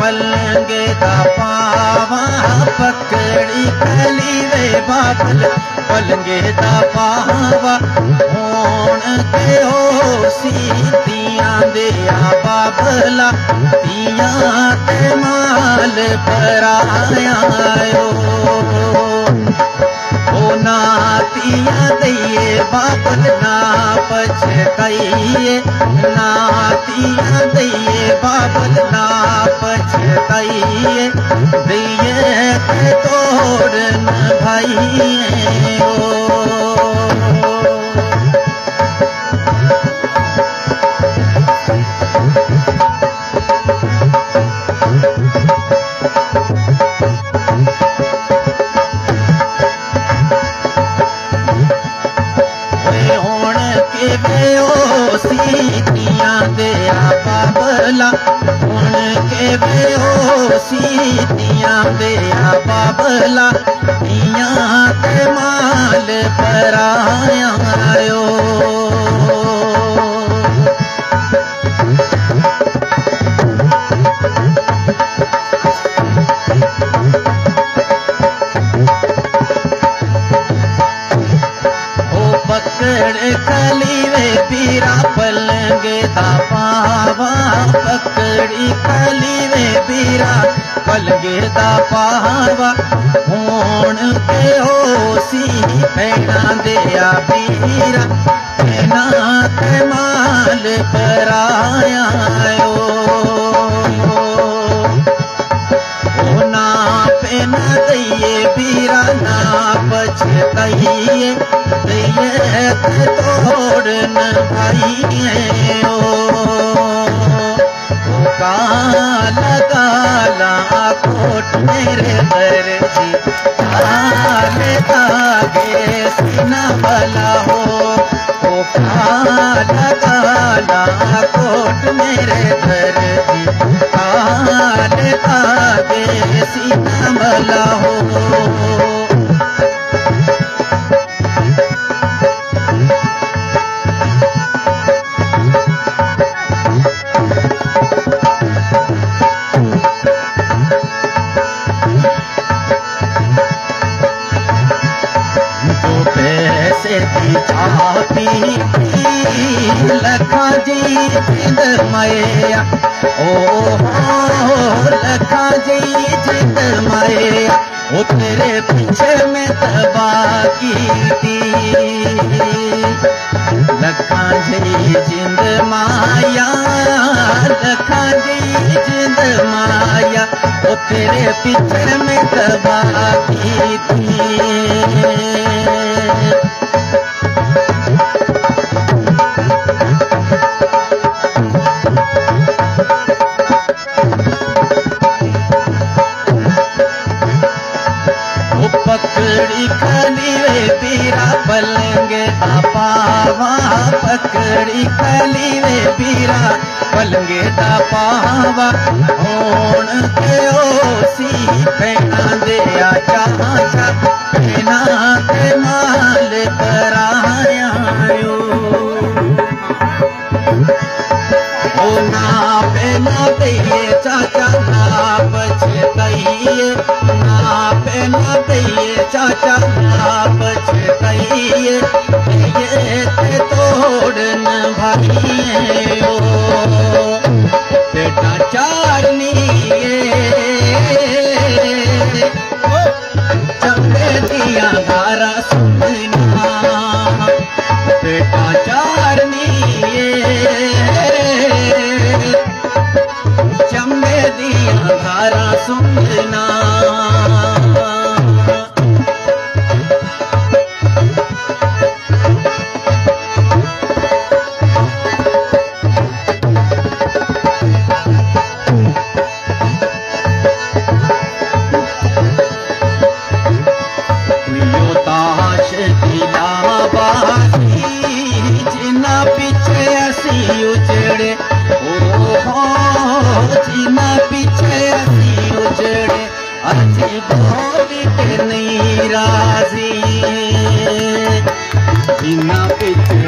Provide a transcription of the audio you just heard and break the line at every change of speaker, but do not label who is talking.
पलंगे दा पावा पकड़ी कली वे बाबल पलंगे दा पावा होण ते हो सीतियां दे बाबला तियां ते माल पराया नातिया दइए बाबल ना पछताइए नातिया दइए बाबल ना पछताइए दइए के तोड़न भाइए सीतियां दे बाबला हुण के बेओ सीतियां दे बाबला तियां ते माल पराया पकड़ कली वे पीरा पलंगे दा पावा पकड़ी कली वे पीरा पलंगे दा पावा होण के हो सी पैना दिया पीरा पैना ते माल पराया ना पैना दइए पीरा ना पछताइए दइए तोड़न भाइए काला काला कोट मेरे दर्जी काले धागे सीना भला हो काला काला कोट मेरे दर्जी काले धागे सीना भला हो चापी लखा जी जिंद मैया ओ लखा जी जिंद मैया ओ तेरे पीछे में तबाही थी लखा जी जिंद माया लखा जी जिंद माया ओ तेरे पीछे में तबाही थी पकड़ी कली वे पीरा पलंगे दा पावा पकड़ी कली वे पीरा पलंगे दा पावा होण के ओ सी पैना दिया चाचा पैना ते माल पराया ओ ना पैना दइए चाचा ना पछताइए ना पैना दइए चाचा ना पछताइए ये ते तोड़न भाइए बेटा चारनी चंगे दिया धारा सुनना बेटा चारनी चंगे दिया धारा सुनना उजड़े जीना पीछे असी उजड़े अजी भोली के नहीं राजी जीना पीछे